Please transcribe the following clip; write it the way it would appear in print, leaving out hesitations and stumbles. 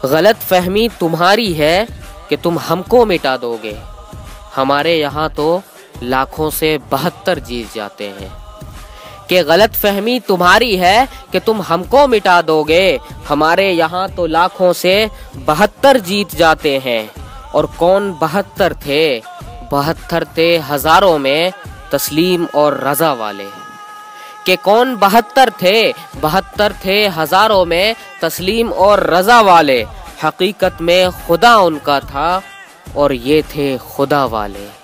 गलत फहमी तुम्हारी है कि तुम हमको मिटा दोगे, हमारे यहाँ तो लाखों से 72 जीत जाते हैं। कि गलत फहमी तुम्हारी है कि तुम हमको मिटा दोगे, हमारे यहाँ तो लाखों से 72 जीत जाते हैं। और कौन 72 थे? 72 थे हजारों में तस्लीम और रजा वाले। कि कौन 72 थे? 72 थे हजारों में तस्लीम और रजा वाले। हकीकत में खुदा उनका था और ये थे खुदा वाले।